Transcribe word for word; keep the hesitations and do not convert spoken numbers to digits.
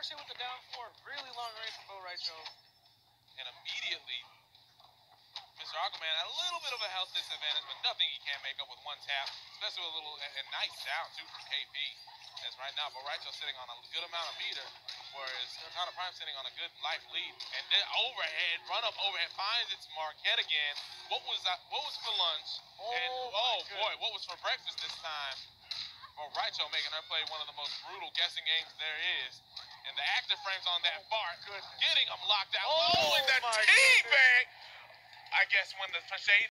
especially with the down four. Really long range from Bo Raicho. And immediately, Mister Aquaman had a little bit of a health disadvantage, but nothing he can't make up with one tap, especially with a little, and, and nice down, too, from K P. As right now, Bo Raicho sitting on a good amount of meter, whereas Cortana Prime sitting on a good life lead. And then overhead, run up overhead, finds its Marquette again. What was that? What was for lunch? Oh, and oh boy, what was for breakfast this time? Bo Raicho making her play one of the most brutal guessing games there is. And the active frames on that bar, getting him locked out. Oh, oh and that my teabag! I guess when the shade